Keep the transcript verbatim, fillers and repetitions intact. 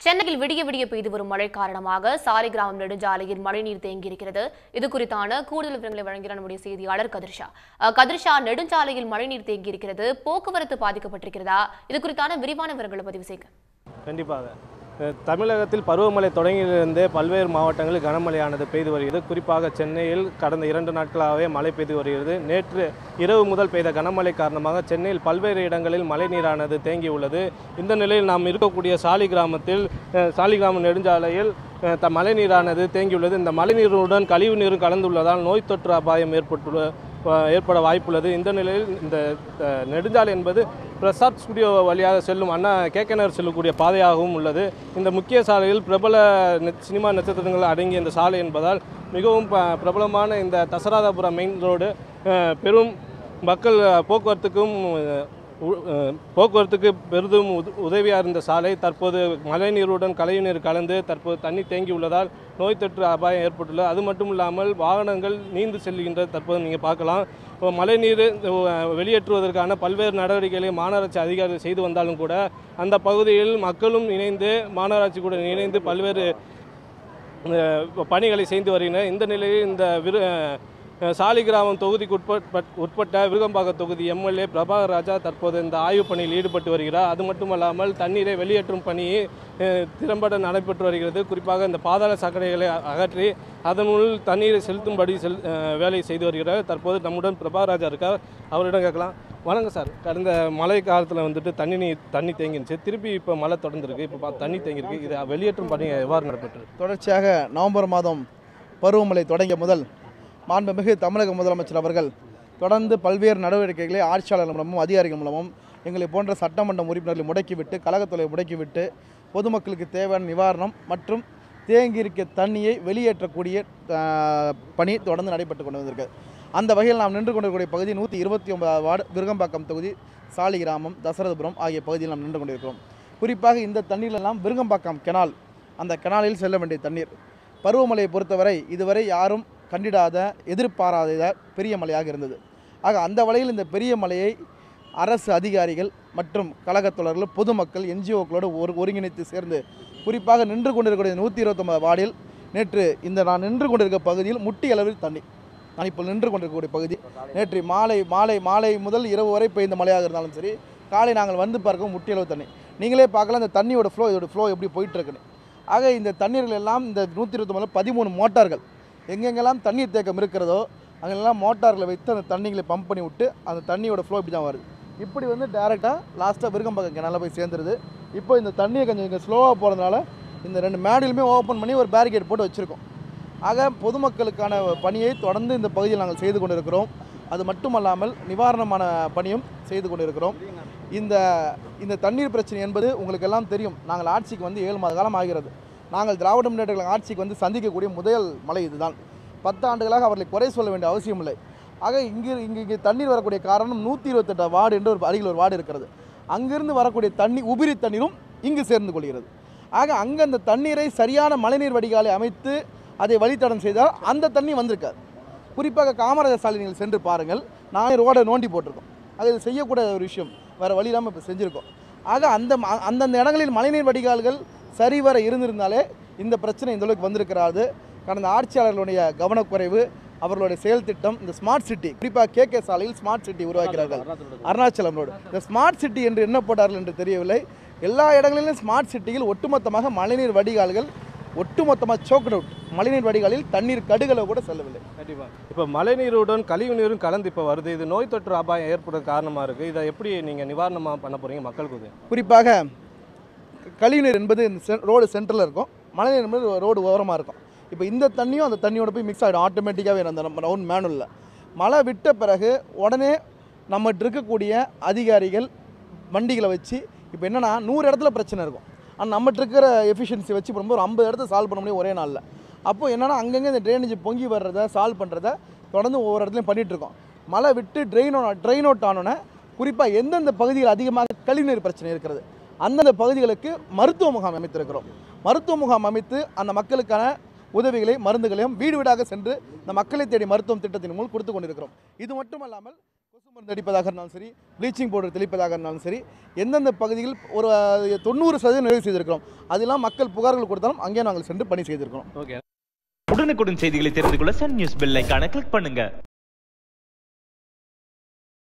சென்னையில் விடிய விடிய பெய்து வரும் மழை காரணமாக சாலிகிராமம் நெடுஞ்சாலையில் மழைநீர் தேங்கியிருக்கிறது. இது குறித்தான கூடுதல் விவரங்களை வழங்குகிறார் நம்முடைய செய்தியாளர் கதிர்ஷா. கதிர்ஷா, நெடுஞ்சாலையில் மழைநீர் தேங்கியிருக்கிறது, போக்குவரத்து பாதிக்கப்பட்டிருக்கிறதா? இது குறித்தான விரிவான விவரங்களை பதிவு செய்யுங்க. கண்டிப்பாக தமிழகத்தில் பருவமழை தொடங்கியிலிருந்தே பல்வேறு மாவட்டங்களில் கனமழையானது பெய்து வருகிறது. குறிப்பாக சென்னையில் கடந்த இரண்டு நாட்களாகவே மழை பெய்து வருகிறது. நேற்று இரவு முதல் பெய்த கனமழை காரணமாக சென்னையில் பல்வேறு இடங்களில் மழை நீரானது தேங்கியுள்ளது. இந்த நிலையில் நாம் இருக்கக்கூடிய சாலிகிராமத்தில் சாலிகிராமம் நெடுஞ்சாலையில் த மழை நீரானது தேங்கியுள்ளது. இந்த மழை நீருடன் கழிவு நீரும் கலந்துள்ளதால் நோய் தொற்று அபாயம் ஏற்பட்டுள்ள ஏற்பட வாய்ப்புள்ளது. இந்த நிலையில் இந்த நெடுஞ்சாலை என்பது பிரசாத் ஸ்டுடியோ வழியாக செல்லும் அண்ணா கேகேநகர் செல்லக்கூடிய பாதையாகவும் உள்ளது. இந்த முக்கிய சாலையில் பிரபல சினிமா நட்சத்திரங்கள் அடங்கிய இந்த சாலை என்பதால் மிகவும் பிரபலமான இந்த தசராதாபுரம் மெயின் ரோடு பெரும் மக்கள் போக்குவரத்துக்கும் போக்குவரத்துக்கு பெரிதும் உதவியாக இருந்த சாலை தற்போது மழைநீருடன் கழிவுநீர் கலந்து தற்போது தண்ணி தேங்கியுள்ளதால் நோய் தொற்று அபாயம் ஏற்பட்டுள்ளது. அது மட்டும் இல்லாமல் வாகனங்கள் நீந்து செல்கின்ற தற்போது நீங்கள் பார்க்கலாம். மழைநீர் வெளியேற்றுவதற்கான பல்வேறு நடவடிக்கைகளை மாநகராட்சி அதிகாரிகள் செய்து வந்தாலும் கூட அந்த பகுதியில் மக்களும் இணைந்து மாநகராட்சி கூட இணைந்து பல்வேறு பணிகளை செய்து வருகின்றனர். இந்த நிலையில் இந்த விரு சாலிகிராமம் தொகுதிக்கு உட்பட்ட உட்பட்ட விருகம்பாக்கம் தொகுதி எம்எல்ஏ பிரபாகர் ராஜா தற்போது இந்த ஆய்வுப் பணியில் ஈடுபட்டு வருகிறார். அது மட்டுமல்லாமல் தண்ணீரை வெளியேற்றும் பணி திறம்பட நடைபெற்று வருகிறது. குறிப்பாக இந்த பாதாள சாக்கடைகளை அகற்றி அதனுள் தண்ணீரை செலுத்தும்படி செல் வேலை செய்து வருகிறார். தற்போது நம்முடன் பிரபாகர் ராஜா இருக்கார், அவரிடம் கேட்கலாம். வணக்கம் சார். கடந்த மழை காலத்தில் வந்துட்டு தண்ணி நீர் தண்ணி தேங்கிருச்சு, திருப்பி இப்போ மழை தொடர்ந்துருக்கு, இப்போ தண்ணி தேங்கியிருக்கு. இதை வெளியேற்றும் பணி எவ்வாறு நடைபெற்றது? தொடர்ச்சியாக நவம்பர் மாதம் பருவமழை தொடங்கிய முதல் மாண்புமிகு தமிழக முதலமைச்சர் அவர்கள் தொடர்ந்து பல்வேறு நடவடிக்கைகளை ஆட்சியாளர்கள் மூலமும் அதிகாரிகள் மூலமும் எங்களை போன்ற சட்டமன்ற உறுப்பினர்களை முடக்கிவிட்டு கழகத்துறை முடக்கிவிட்டு பொதுமக்களுக்கு தேவையான நிவாரணம் மற்றும் தேங்கியிருக்க தண்ணியை வெளியேற்றக்கூடிய பணி தொடர்ந்து நடைபெற்று கொண்டு வந்திருக்கு. அந்த வகையில் நாம் நின்று கொண்டிருக்கக்கூடிய பகுதி நூற்றி இருபத்தி ஒன்பதாவது வார்டு விருகம்பாக்கம் தொகுதி சாலிகிராமம் தசரதபுரம் ஆகிய பகுதியில் நாம் நின்று கொண்டிருக்கிறோம். குறிப்பாக இந்த தண்ணீரெல்லாம் விருகம்பாக்கம் கெனால், அந்த கெனாலில் செல்ல வேண்டிய தண்ணீர். பருவமழையை பொறுத்தவரை இதுவரை யாரும் கண்டிடாத எதிர்பாராத பெரிய மழையாக இருந்தது. ஆக அந்த வகையில் இந்த பெரிய மழையை அரசு அதிகாரிகள் மற்றும் கழகத்தோழர்கள் பொதுமக்கள் என்ஜிஓக்களோடு ஒரு ஒருங்கிணைத்து சேர்ந்து குறிப்பாக நின்று கொண்டிருக்கக்கூடிய நூற்றி இருபத்தொன்பது வார்டில் நேற்று இந்த நான் நின்று கொண்டிருக்க பகுதியில் முட்டி அளவில் தண்ணி, நான் இப்போ நின்று கொண்டிருக்கக்கூடிய பகுதி நேற்று மாலை மாலை மாலை முதல் இரவு வரை பெய்த மழையாக இருந்தாலும் சரி, காலை நாங்கள் வந்து பார்க்கவும் முட்டி அளவு தண்ணி. நீங்களே பார்க்கலாம் இந்த தண்ணியோட ஃப்ளோ, இதோட ஃப்ளோ எப்படி போயிட்டுருக்குன்னு. ஆக இந்த தண்ணீர்கள் எல்லாம் இந்த நூற்றி இருபத்தொம்பதில் பதிமூணு மோட்டார்கள் எங்கெங்கெல்லாம் தண்ணீர் தேக்கம் இருக்கிறதோ அங்கெல்லாம் மோட்டார்களை வைத்து அந்த தண்ணிகளை பம்ப் பண்ணி விட்டு அந்த தண்ணியோட ஃப்ளோ இப்படி தான் வருது. இப்படி வந்து டேரெக்டாக லாஸ்ட்டாக விருகம்பாக்கம் கிணறுல போய் சேர்ந்துருது. இப்போ இந்த தண்ணியை கொஞ்சம் இங்கே ஸ்லோவாக போகிறதுனால இந்த ரெண்டு மேடிலுமே ஓப்பன் பண்ணி ஒரு பேரிகேட் போட்டு வச்சுருக்கோம். ஆக பொதுமக்களுக்கான பணியை தொடர்ந்து இந்த பகுதியில் நாங்கள் செய்து கொண்டிருக்கிறோம். அது மட்டுமல்லாமல் நிவாரணமான பணியும் செய்து கொண்டிருக்கிறோம். இந்த இந்த தண்ணீர் பிரச்சனை என்பது உங்களுக்கு எல்லாம் தெரியும். நாங்கள் ஆட்சிக்கு வந்து ஏழு மாத காலம் ஆகிறது. நாங்கள் திராவிட முன்னேற்ற கழக ஆட்சிக்கு வந்து சந்திக்கக்கூடிய முதல் மழை இதுதான். பத்து ஆண்டுகளாக அவர்களை குறை சொல்ல வேண்டிய அவசியம் இல்லை. ஆக இங்கு இங்கு இங்கே தண்ணீர் வரக்கூடிய காரணம் நூற்றி இருபத்தெட்டு வார்டு என்று ஒரு அருகில் ஒரு வார்டு இருக்கிறது. அங்கிருந்து வரக்கூடிய தண்ணி உபிரி தண்ணீரும் இங்கு சேர்ந்து கொள்கிறது. ஆக அங்கே அந்த தண்ணீரை சரியான மழைநீர் வடிகாலை அமைத்து அதை வழித்தடம் செய்தால் அந்த தண்ணி வந்திருக்காது. குறிப்பாக காமராஜர் சாலை நீங்கள் சென்று பாருங்கள், நானே ரோடை நோண்டி போட்டிருக்கோம். அது இது செய்யக்கூடிய ஒரு விஷயம், வேறு வழி இல்லாமல் இப்போ செஞ்சுருக்கோம். ஆக அந்த அந்தந்த இடங்களில் மழைநீர் வடிகால்கள் சரிவர இருந்திருந்தாலே இந்த பிரச்சனை இந்த அளவுக்கு வந்திருக்கிறாது. கடந்த ஆட்சியாளர்களுடைய கவனக்குறைவு, அவர்களுடைய செயல் திட்டம், இந்த ஸ்மார்ட் சிட்டி, குறிப்பாக கே கே சாலையில் ஸ்மார்ட் சிட்டி உருவாக்கிறார்கள். அருணாச்சலம் ரோடு இந்த ஸ்மார்ட் சிட்டி என்று என்ன போட்டார்கள் என்று தெரியவில்லை. எல்லா இடங்களிலும் ஸ்மார்ட் சிட்டியில் ஒட்டுமொத்தமாக மழைநீர் வடிகால்கள் ஒட்டுமொத்தமாக சோக்ட் அவுட், மழைநீர் வடிகாலில் தண்ணீர் கடுகளை கூட செல்லவில்லை. கண்டிப்பாக இப்போ மழைநீருடன் கழிவு நீரும் கலந்து இப்போ வருது. இது நோய் தொற்று அபாயம் ஏற்படுற காரணமாக இருக்குது. இதை எப்படி நீங்கள் நிவாரணமாக பண்ண போகிறீங்க மக்களுக்கு? குறிப்பாக கழிவுநீர் என்பது இந்த ரோடு சென்டரில் இருக்கும், மழைநீர் என்பது ரோடு ஓரமாக இருக்கும். இப்போ இந்த தண்ணியும் அந்த தண்ணியோட போய் மிக்ஸ் ஆகிடும் ஆட்டோமேட்டிக்காகவே. அந்த நம்ம ரவுண்ட் மேனுவலில் மழை விட்ட பிறகு உடனே நம்மகிட்ட இருக்கக்கூடிய அதிகாரிகள் வண்டிகளை வச்சு இப்போ என்னென்னா நூறு இடத்துல பிரச்சனை இருக்கும். ஆனால் நம்மகிட்ட இருக்கிற எஃபிஷியன்சி வச்சு பண்ணும்போது ஒரு ஐம்பது இடத்த சால்வ் பண்ண முடியும் ஒரே நாளில். அப்போது என்னென்னா அங்கங்கே இந்த ட்ரைனேஜ் பொங்கி வர்றதை சால்வ் பண்ணுறதை தொடர்ந்து ஒவ்வொரு இடத்துலையும் பண்ணிகிட்ருக்கோம். மழை விட்டு ட்ரெயின் ட்ரெயின் அவுட் ஆனோன்னே குறிப்பாக எந்தெந்த பகுதியில் அதிகமாக கழிவுநீர் பிரச்சனை இருக்கிறது அந்தந்த பகுதிகளுக்கு மருத்துவ முகாம் அமைத்திருக்கிறோம். மருத்துவ முகாம் அமைத்து அந்த மக்களுக்கான உதவிகளை மருந்துகளையும் வீடு வீடாக சென்று இந்த மக்களை தேடி மருத்துவம் திட்டத்தின் மூலம் கொடுத்து கொண்டிருக்கிறோம். இது மட்டுமல்லாமல் மருந்து அடிப்பதாக இருந்தாலும் சரி, ப்ளீச்சிங் பவுடர் தெளிப்பதாக இருந்தாலும் சரி, எந்தெந்த பகுதியில் ஒரு தொண்ணூறு சதவீதம் நிறைவு செய்திருக்கிறோம். அதெல்லாம் மக்கள் புகார்கள் கொடுத்தாலும் அங்கே நாங்கள் சென்று பணி செய்திருக்கிறோம். உடனுக்குடன் செய்திகளை தெரிந்து கொள்ள சன் நியூஸ் பெல் ஐகானை கிளிக் பண்ணுங்க.